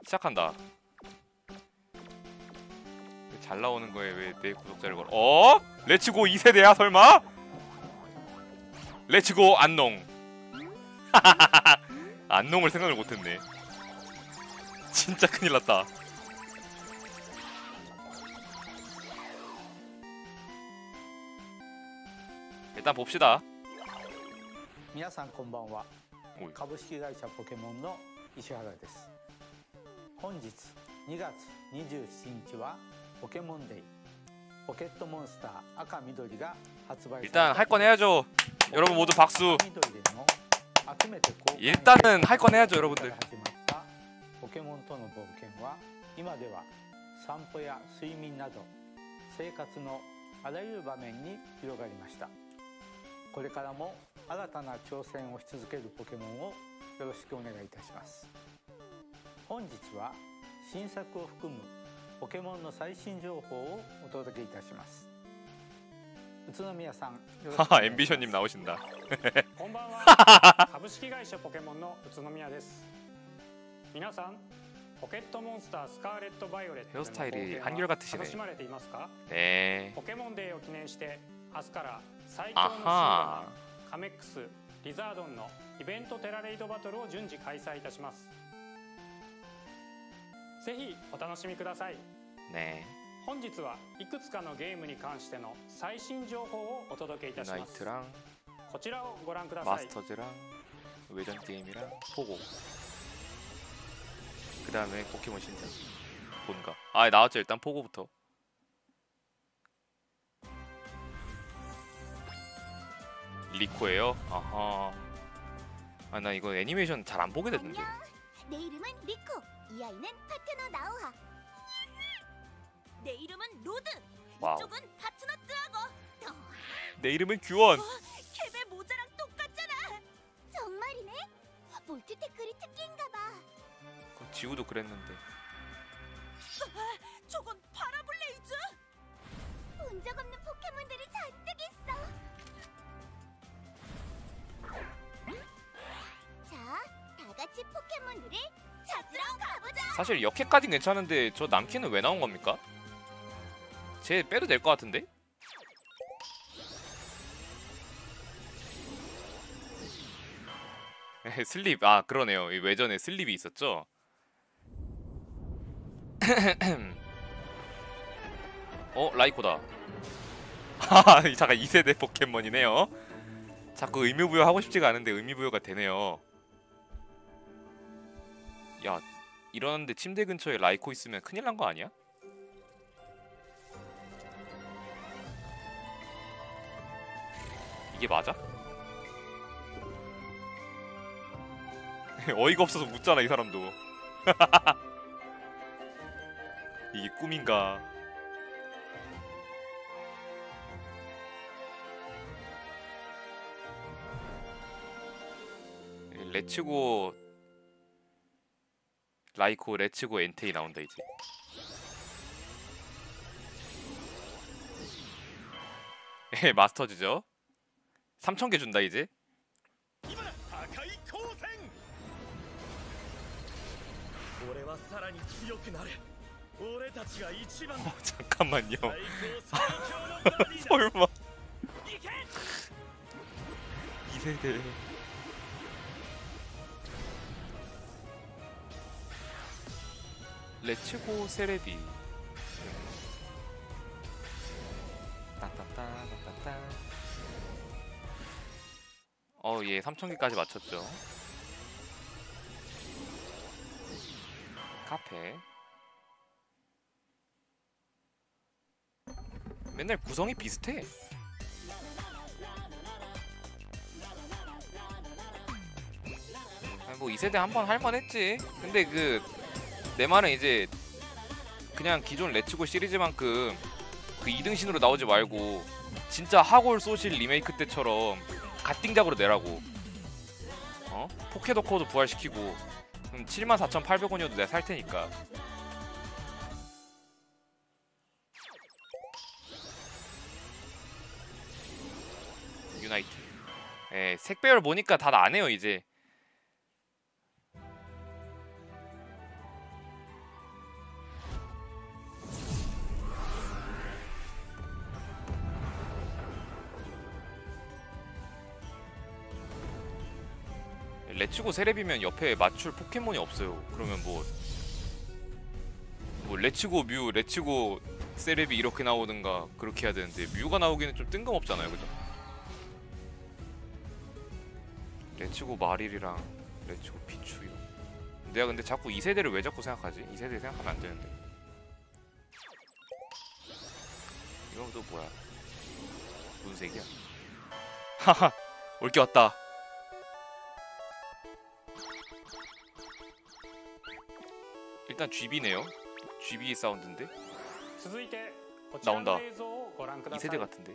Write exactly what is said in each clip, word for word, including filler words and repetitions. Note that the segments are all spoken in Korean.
시작한다. 잘 나오는 거에 왜 내 구독자를 걸어? 어? 레츠고 이 세대야 설마? 레츠고 안농. 안농을 생각을 못했네. 진짜 큰일났다. 일단 봅시다. 皆さんこんばんは。 おい株式会社ポケモンの石原です。本日にがつにじゅうしちにちはポケモンデイ。ポケットモンスター赤緑が発売された 일단 할 건 해야죠. 여러분 모두 박수. 赤緑での集めて交換 일단은 할 건 해야죠, 여러분들. から始まったポケモンとの冒険は今では散歩や睡眠など生活のあらゆる場面に広がりました。これからも新たな挑戦をし続けるポケモンをよろしくお願いいたします。本日は新作を含むポケモンの最新情報をお届けいたします。宇都宮さん、よろしくお願いします。 하하 앰비션님 나오신다. こんばんは。株式会社ポケモンの宇都宮です。皆さん、ポケットモンスタースカーレットバイオレットの冒 헤어스타일이 険 한결같으시네. は楽しまれていますか？ 네. ポケモンデーを記念して明日から最強のシードマ 아하. ンカメックスリザードンのイベントテラレイドバトルを順次開催いたします。ぜひお楽しみください。 네. 本日はいくつかのゲームに関しての最新情報をお届けいたします。 유나이트랑 こちらをご覧ください。 마스터즈랑 외전 게임이랑 포고. 그 다음에 포켓몬 신작 뭔가. 아 나왔죠. 일단 포고부터. 리코예요? 아하. 아 나 이거 애니메이션 잘 안 보게 됐는데. 내 이름은 리코. 이 아이는 파트너 나우하. 내 이름은 로드. 와우. 이쪽은 파트너 뜨하고. 내 이름은 규원. 어, 캡의 모자랑 똑같잖아. 정말이네. 몰티 태클이 특기인가봐. 지우도 그랬는데. 아, 저건 파라블레이즈. 본 적 없는 포켓몬들이 잔뜩 있어. 자, 다 같이 포켓몬들을 찾으러 가보자. 사실 역해까진 괜찮은데 저 남키는 왜 나온 겁니까? 쟤 빼도 될 것 같은데? 슬립. 아 그러네요. 이 외전에 슬립이 있었죠. 어 라이코다. 하하 잠깐 이 세대 포켓몬이네요. 자꾸 의미부여 하고 싶지가 않은데 의미부여가 되네요. 야 이러는데 침대 근처에 라이코 있으면 큰일 난 거 아니야? 이게 맞아? 어이가 없어서 묻잖아 이 사람도. 이게 꿈인가? 레츠고 라이코 레츠고 엔테이 나온다 이제. 예 마스터즈죠. 삼천 개 준다 이제. 어, 잠깐만요. 설마 이 세대. 레츠고 세레비. 따따따따따따. 어, 예, 삼천 개까지 맞췄죠. 카페. 맨날 구성이 비슷해. 뭐 이 세대 한번 할만했지. 근데 그 내 말은 이제 그냥 기존 레츠고 시리즈만큼 그 이등신으로 나오지 말고 진짜 하골 소실 리메이크 때처럼 갓띵작으로 내라고. 어? 포켓도코도 부활시키고. 그럼 칠만 사천팔백 원이어도 내가 살 테니까. 유나이트. 예, 색배열 보니까 다 나네요 이제. 레츠고 세레비면 옆에 맞출 포켓몬이 없어요. 그러면 뭐, 뭐 레츠고 뮤, 레츠고 세레비 이렇게 나오든가 그렇게 해야 되는데 뮤가 나오기는 좀 뜬금없잖아요, 그죠? 레츠고 마릴이랑 레츠고 피추 이런. 내가 근데 자꾸 이 세대를 왜 자꾸 생각하지? 이 세대 생각하면 안 되는데. 이건 또 뭐야? 무슨 색이야? 하하, 올게 왔다. 일단 쥐비네요. 쥐비 사운드인데? 続いてこちらの映像をご覧くだ 이 さい 세대 같은데?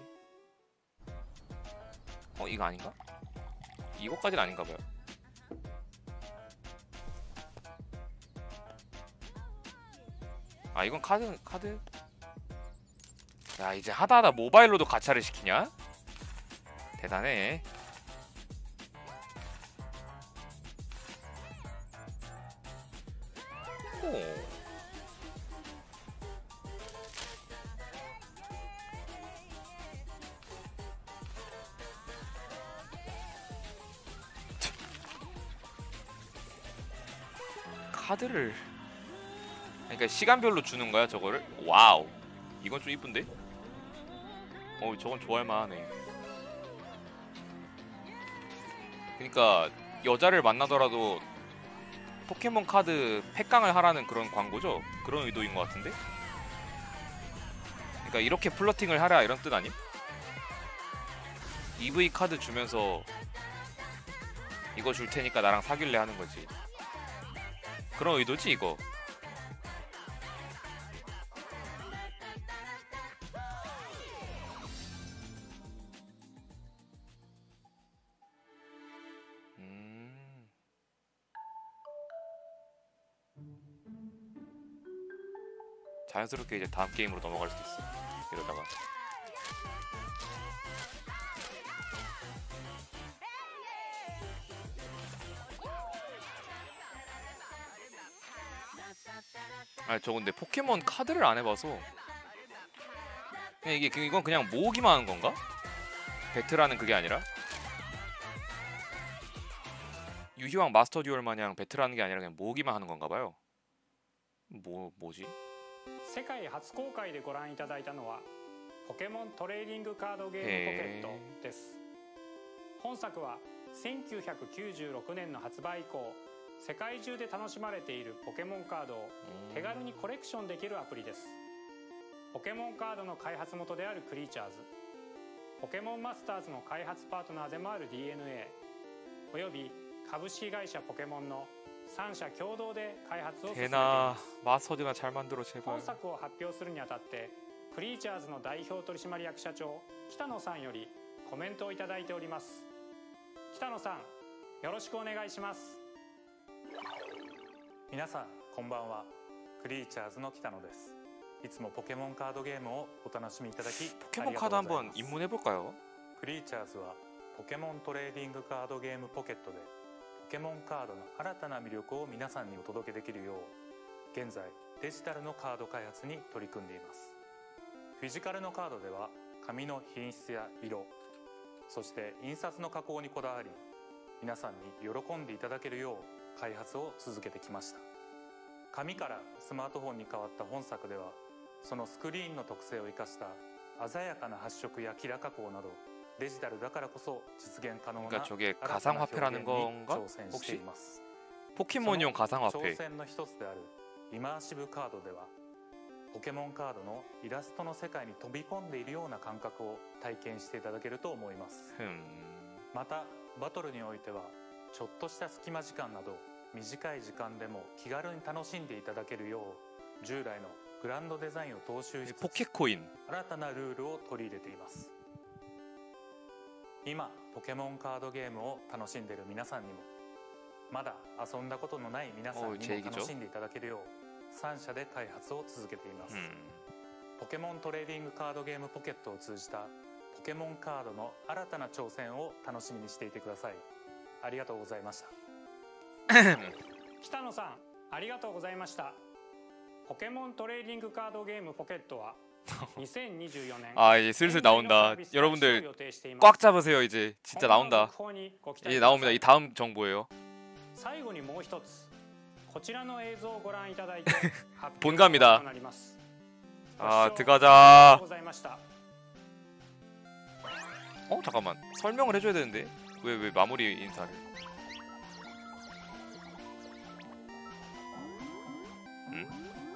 어, 이거 아닌가? 이거까지는 아닌가 봐요. 아, 이건 카드, 카드? 야, 이제 하다하다 모바일로도 가차를 시키냐? 대단해. 오. 카드를, 그러니까 시간별로 주는 거야 저거를? 와우, 이건 좀 이쁜데? 어, 저건 좋아할 만하네. 그러니까 여자를 만나더라도 포켓몬 카드 팩강을 하라는 그런 광고죠? 그런 의도인 것 같은데? 그러니까 이렇게 플러팅을 하라 이런 뜻 아님? 이브이 카드 주면서 이거 줄 테니까 나랑 사귈래 하는 거지. 그런 의도지 이거. 음. 자연스럽게 이제 다음 게임으로 넘어갈 수도 있어. 이러다가. 아니 저 근데 포켓몬 카드를 안 해봐서 그냥 이게 이건 그냥 모으기만 하는 건가? 배틀하는 그게 아니라? 유희왕 마스터 듀얼 마냥 배틀하는 게 아니라 그냥 모으기만 하는 건가 봐요. 뭐 뭐지? 世界初公開でご覧いただいたのはポケモントレーディングカードゲームポケットです。本作はせんきゅうひゃくきゅうじゅうろくねんの発売以降世界中で楽しまれているポケモンカードを手軽にコレクションできるアプリです。ポケモンカードの開発元であるクリーチャーズ、ポケモンマスターズの開発パートナーでもある ディーエヌエー および株式会社ポケモンのさん社共同で開発を進めてい 대나 ます。 마스터드나 잘 만들어 제발. 本作を発表するにあたってクリーチャーズの代表取締役社長北野さんよりコメントをいただいております。北野さん、よろしくお願いします。 皆さんこんばんは。クリーチャーズの北野です。いつもポケモンカードゲームをお楽しみいただき 포켓몬 카드 한번 입문해볼까요? クリーチャーズはポケモントレーディングカードゲームポケットでポケモンカードの新たな魅力を皆さんにお届けできるよう現在デジタルのカード開発に取り組んでいます。フィジカルのカードでは紙の品質や色、そして印刷の加工にこだわり皆さんに喜んでいただけるよう開発を続けてきました。紙からスマートフォンに変わった本作ではそのスクリーンの特性を生かした鮮やかな発色やキラ加工などデジタルだからこそ実現可能な 그러니까 저게 新たな 가상화폐라는 表現に 건가? 挑戦しています。 포켓몬용 その挑 가상화폐. 戦の一つであるイマーシブカードではポケモンカードのイラストの世界に飛び込んでいるような感覚を体験していただけると思います。 흠. またバトルにおいてはちょっとした隙間時間など短い時間でも気軽に楽しんでいただけるよう従来のグランドデザインを踏襲しつつ 포켓코인. 新たなルールを取り入れています。今ポケモンカードゲームを楽しんでいる皆さんにもまだ遊んだことのない皆さんにも楽しんでいただけるようさん社で開発を続けています。 음. ポケモントレーディングカードゲームポケットを通じたポケモンカードの新たな挑戦を楽しみにしていてください。ありがとうございました。 北野さん、ありがとうございました。ポケモントレーディングカードゲームポケットはにせんにじゅうよねん 아 이제 슬슬 나온다. 여러분들 꽉 잡으세요. 이제 진짜 나온다. 이제 나옵니다. 이 다음 정보예요. 最後にもう一つこちらの映像をご覧いただいて発表 본갑니다. となります。 아 ご視聴ありがと 들어가자. うございました。 어 잠깐만 설명을 해줘야 되는데 왜 왜 마무리 인사를? 응?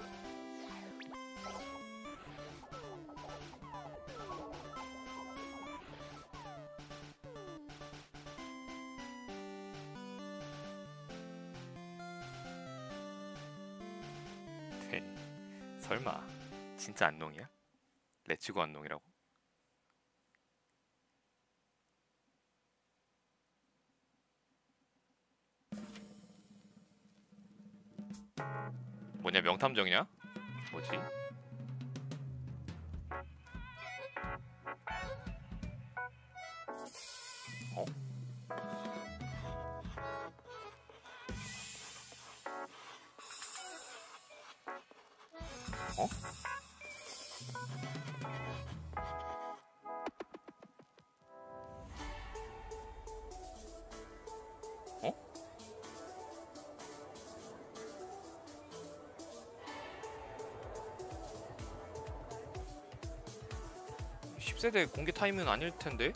네. 설마 진짜 안농이야? 레츠고 안농이라고? 뭐냐 명탐정이냐? 뭐지? 어? 어? 어? 십 세대 공개 타임은 아닐 텐데.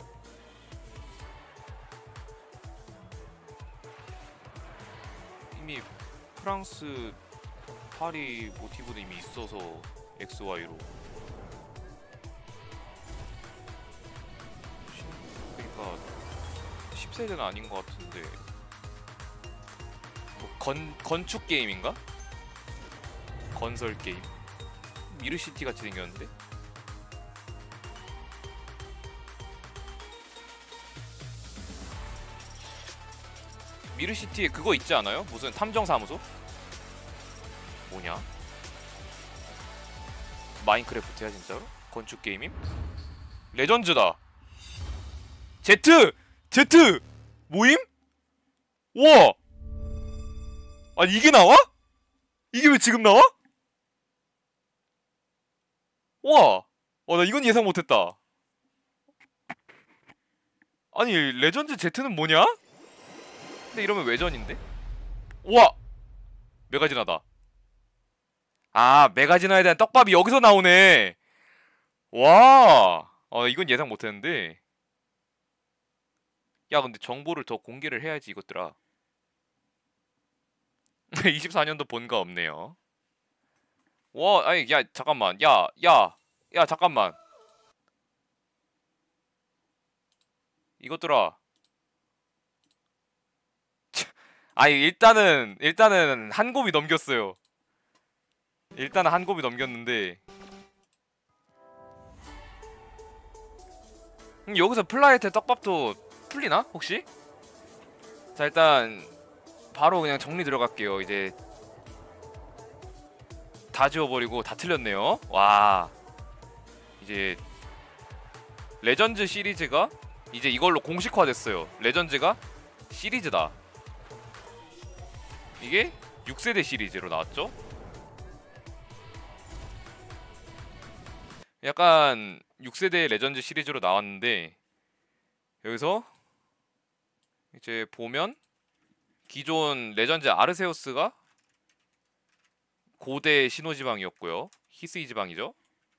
이미 프랑스 파리 모티브도 이미 있어서 엑스 와이로. 그러니까 십 세대는 아닌 것 같은데. 뭐 건 건축 게임인가? 건설 게임. 미르시티 같이 생겼는데. 미르시티에 그거 있지 않아요? 무슨 탐정사무소? 뭐냐? 마인크래프트야 진짜로? 건축 게임임? 레전즈다. 제트! 제트! 모임? 우와! 아니 이게 나와? 이게 왜 지금 나와? 우와! 어, 나 이건 예상 못했다. 아니 레전드 제트는 뭐냐? 근데 이러면 외전인데? 우와! 메가지나다. 아 메가지나에 대한 떡밥이 여기서 나오네. 와! 어 이건 예상 못했는데. 야 근데 정보를 더 공개를 해야지 이것들아. 이십사 년도 본가 없네요. 와 아니 야 잠깐만 야 야 야 잠깐만 이것들아. 아니 일단은 일단은 한 곱이 넘겼어요. 일단은 한 곱이 넘겼는데 음, 여기서 플라이트 떡밥도 풀리나 혹시? 자 일단 바로 그냥 정리 들어갈게요. 이제 다 지워버리고 다 틀렸네요. 와 이제 레전즈 시리즈가 이제 이걸로 공식화됐어요. 레전즈가 시리즈다. 이게 육 세대 시리즈로 나왔죠? 약간 육 세대 레전드 시리즈로 나왔는데 여기서 이제 보면 기존 레전드 아르세우스가 고대 신호지방이었고요. 히스이 지방이죠.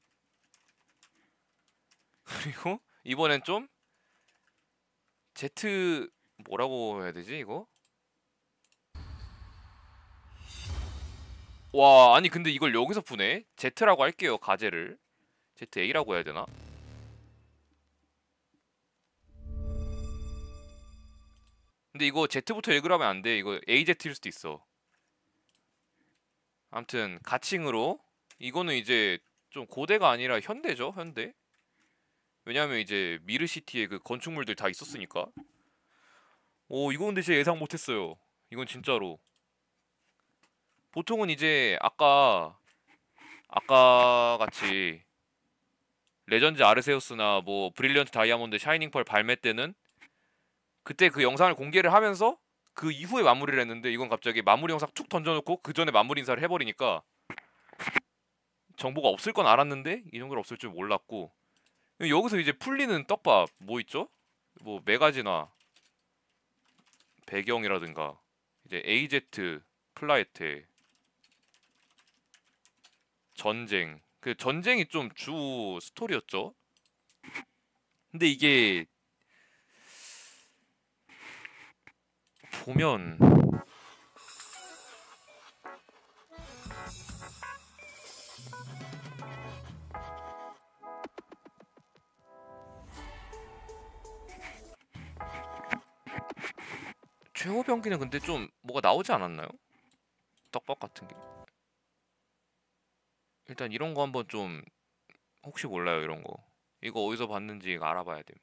그리고 이번엔 좀 제트 뭐라고 해야 되지 이거? 와 아니 근데 이걸 여기서 푸네? Z라고 할게요. 가제를 제트에이라고 해야 되나? 근데 이거 Z부터 읽으라면 안 돼. 이거 에이제트일 수도 있어. 아무튼 가칭으로 이거는 이제 좀 고대가 아니라 현대죠. 현대. 왜냐면 이제 미르시티에 그 건축물들 다 있었으니까. 오 이거 근데 진짜 예상 못했어요. 이건 진짜로. 보통은 이제 아까 아까 같이 레전드 아르세우스나 뭐 브릴리언트 다이아몬드 샤이닝 펄 발매 때는 그때 그 영상을 공개를 하면서 그 이후에 마무리를 했는데 이건 갑자기 마무리 영상 툭 던져놓고 그 전에 마무리 인사를 해버리니까 정보가 없을 건 알았는데 이 정도로 없을 줄 몰랐고 여기서 이제 풀리는 떡밥 뭐 있죠? 뭐 메가지나 배경이라든가 이제 에이제트, 플라이트, 전쟁. 그 전쟁이 좀 주 스토리였죠. 근데 이게 보면 최후 병기는 근데 좀 뭐가 나오지 않았나요? 떡밥 같은 게. 일단 이런 거 한번 좀 혹시 몰라요 이런 거. 이거 어디서 봤는지 알아봐야 돼.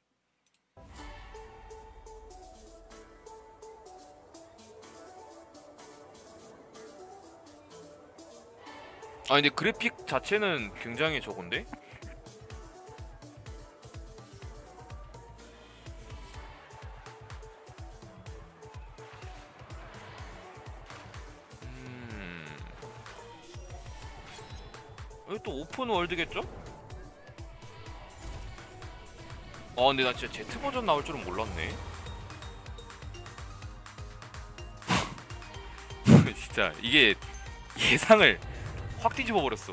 아 근데 그래픽 자체는 굉장히 저건데? 음... 여기 또 오픈 월드겠죠? 아 근데 나 진짜 제트 버전 나올 줄은 몰랐네. 진짜 이게 예상을 확 뒤집어 버렸어.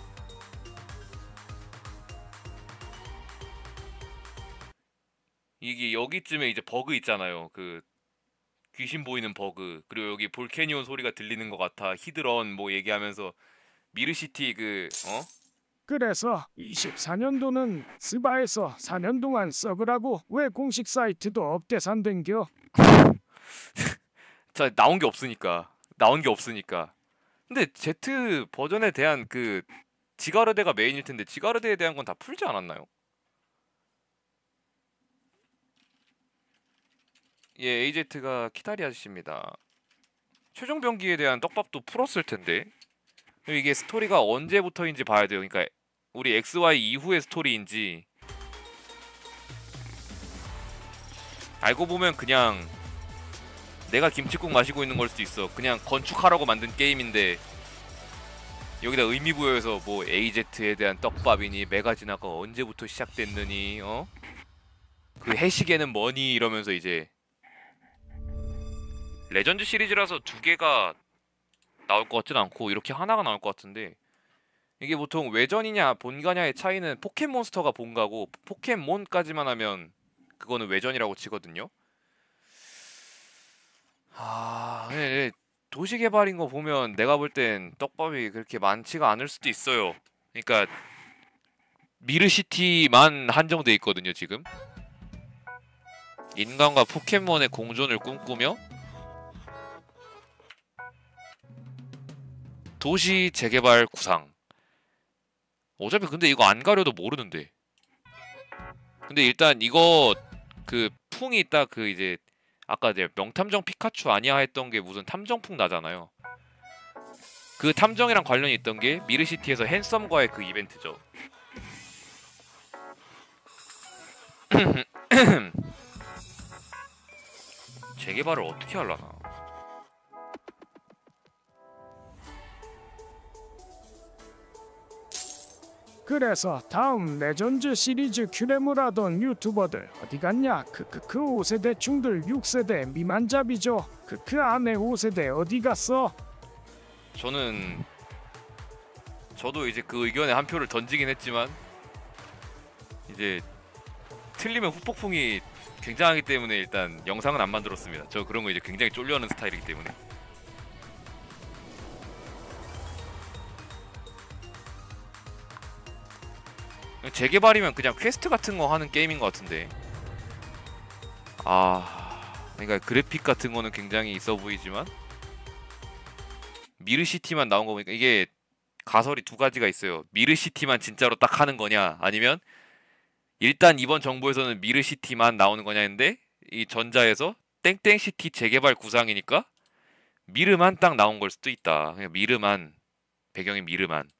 이게 여기쯤에 이제 버그 있잖아요. 그 귀신 보이는 버그. 그리고 여기 볼케니온 소리가 들리는 것 같아. 히드런 뭐 얘기하면서 미르시티 그 어? 그래서 이십사 년도는 스바에서 사 년 동안 썩으라고 왜 공식 사이트도 업데이트된겨? 자 나온 게 없으니까. 나온 게 없으니까. 근데 제트 버전에 대한 그 지가르데가 메인일 텐데 지가르데에 대한 건 다 풀지 않았나요? 예, 에이제트가 키타리 아저씨입니다. 최종 병기에 대한 떡밥도 풀었을 텐데 이게 스토리가 언제부터인지 봐야 돼요. 그러니까 우리 엑스와이 이후의 스토리인지 알고 보면 그냥 내가 김치국 마시고 있는 걸 수도 있어. 그냥 건축하라고 만든 게임인데 여기다 의미 부여해서 뭐 에이제트에 대한 떡밥이니 메가지나가 언제부터 시작됐느니 어? 그 해시계는 뭐니 이러면서 이제 레전드 시리즈라서 두 개가 나올 것 같진 않고 이렇게 하나가 나올 것 같은데 이게 보통 외전이냐 본가냐의 차이는 포켓몬스터가 본가고 포켓몬까지만 하면 그거는 외전이라고 치거든요. 아, 네, 네. 도시 개발인 거 보면 내가 볼 땐 떡밥이 그렇게 많지가 않을 수도 있어요. 그러니까 미르시티만 한정돼 있거든요 지금. 인간과 포켓몬의 공존을 꿈꾸며 도시 재개발 구상. 어차피 근데 이거 안 가려도 모르는데. 근데 일단 이거 그 풍이 있다 그 이제 아까 이제 명탐정 피카츄 아니야 했던 게 무슨 탐정풍 나잖아요. 그 탐정이랑 관련이 있던 게 미르시티에서 핸섬과의 그 이벤트죠. 재개발을 어떻게 하려나? 그래서 다음 레전드 시리즈 큐레무라던 유튜버들 어디 갔냐? 크크크 오 세대 충들 육 세대 미만잡이죠. 크크 안에 오 세대 어디 갔어? 저는 저도 이제 그 의견에 한 표를 던지긴 했지만 이제 틀리면 후폭풍이 굉장하기 때문에 일단 영상은 안 만들었습니다. 저 그런 거 이제 굉장히 쫄려하는 스타일이기 때문에. 재개발이면 그냥 퀘스트 같은 거 하는 게임인 것 같은데. 아, 그러니까 그래픽 같은 거는 굉장히 있어 보이지만 미르시티만 나온 거 보니까 이게 가설이 두 가지가 있어요. 미르시티만 진짜로 딱 하는 거냐, 아니면 일단 이번 정보에서는 미르시티만 나오는 거냐 했는데 이 전자에서 땡땡시티 재개발 구상이니까 미르만 딱 나온 걸 수도 있다. 그냥 미르만, 배경이 미르만.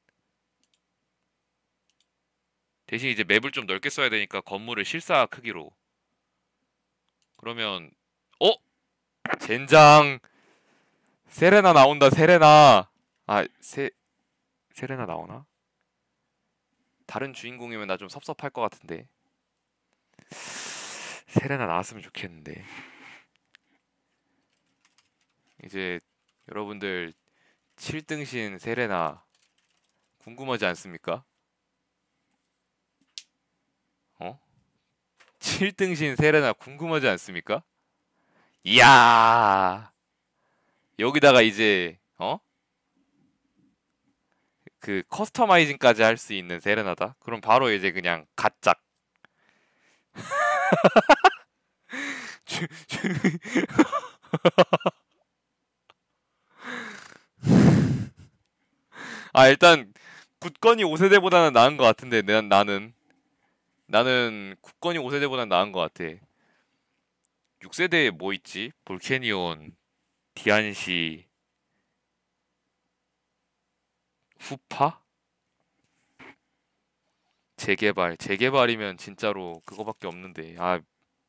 대신 이제 맵을 좀 넓게 써야 되니까 건물을 실사 크기로. 그러면 어? 젠장 세레나 나온다. 세레나. 아, 세 세레나 나오나? 다른 주인공이면 나 좀 섭섭할 것 같은데. 세레나 나왔으면 좋겠는데. 이제 여러분들 칠 등신 세레나 궁금하지 않습니까? 어? 칠 등신 세레나 궁금하지 않습니까? 이야, 여기다가 이제 어? 그 커스터마이징까지 할 수 있는 세레나다? 그럼 바로 이제 그냥 가짝. 주- 주- 아, 일단 굳건이 오 세대보다는 나은 것 같은데 난, 나는 나는 굳건이 오 세대보다는 나은 것 같아. 육 세대에 뭐 있지? 볼케니온, 디안시, 후파? 재개발. 재개발이면 진짜로 그거밖에 없는데. 아,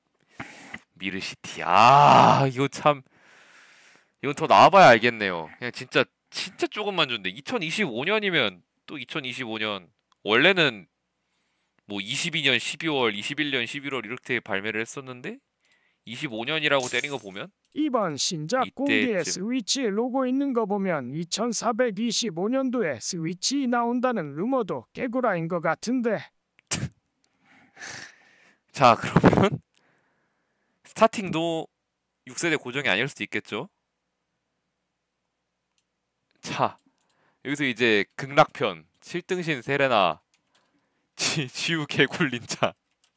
미르시티. 아, 이거 참, 이건 더 나와봐야 알겠네요. 그냥 진짜 진짜 조금만 줬는데 이천이십오 년이면 또 이천이십오 년 원래는 뭐 이십이 년 십이월, 이십일 년 십일월 이렇게 발매를 했었는데 이십오 년이라고 때린 거 보면 이번 신작 공개에 이때쯤. 스위치 로고 있는 거 보면 이천사백이십오 년도에 스위치 나온다는 루머도 개구라인 것 같은데. 자, 그러면 스타팅도 육 세대 고정이 아닐 수도 있겠죠. 자, 여기서 이제 극락편 칠 등신 세레나 지, 지우 개굴 닌자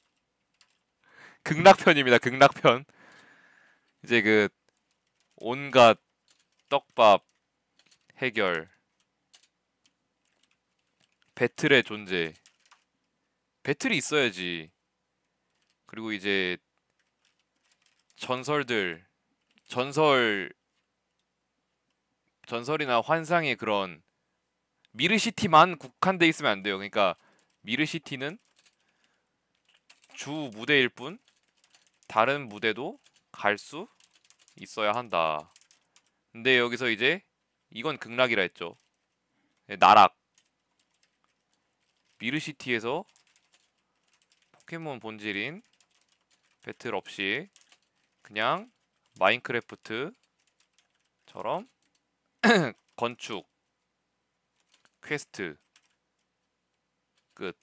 극락편입니다. 극락편. 이제 그 온갖 떡밥 해결, 배틀의 존재. 배틀이 있어야지. 그리고 이제 전설들, 전설 전설이나 환상의 그런 미르시티만 국한돼 있으면 안 돼요. 그러니까 미르시티는 주 무대일 뿐 다른 무대도 갈 수 있어야 한다. 근데 여기서 이제 이건 극락이라 했죠. 네, 나락. 미르시티에서 포켓몬 본질인 배틀 없이 그냥 마인크래프트처럼 건축, 퀘스트 끝.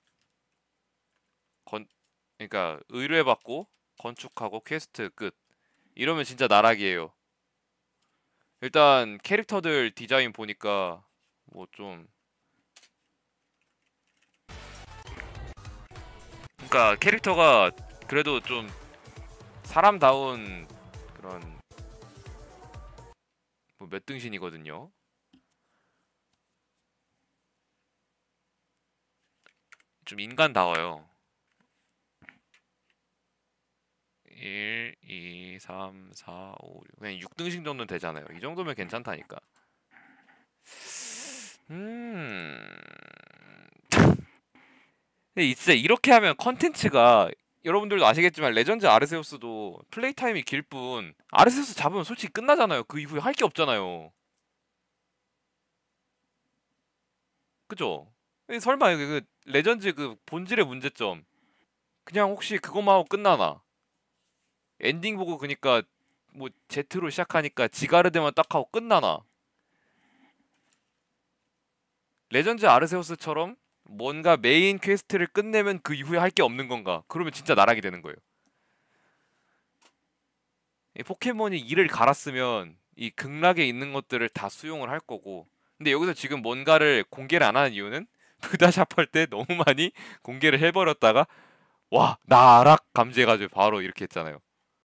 건 그러니까 의뢰받고 건축하고 퀘스트 끝. 이러면 진짜 나락이에요. 일단 캐릭터들 디자인 보니까 뭐 좀 그러니까 캐릭터가 그래도 좀 사람다운 그런 뭐 몇 등신이거든요. 좀 인간다워요. 일, 이, 삼, 사, 오, 육 그냥 육 등신 정도는 되잖아요. 이 정도면 괜찮다니까. 음... 근데 진짜 이렇게 하면 컨텐츠가 여러분들도 아시겠지만 레전드 아르세우스도 플레이 타임이 길 뿐 아르세우스 잡으면 솔직히 끝나잖아요. 그 이후에 할 게 없잖아요. 그죠? 이 설마 그 레전드 그 본질의 문제점 그냥 혹시 그것만 하고 끝나나? 엔딩 보고 그니까 뭐 제트로 시작하니까 지가르데만 딱 하고 끝나나? 레전드 아르세우스처럼 뭔가 메인 퀘스트를 끝내면 그 이후에 할 게 없는 건가? 그러면 진짜 나락이 되는 거예요. 이 포켓몬이 이를 갈았으면 이 극락에 있는 것들을 다 수용을 할 거고, 근데 여기서 지금 뭔가를 공개를 안 하는 이유는 브다샵 할 때 너무 많이 공개를 해버렸다가 와 나락 감지해가지고 바로 이렇게 했잖아요.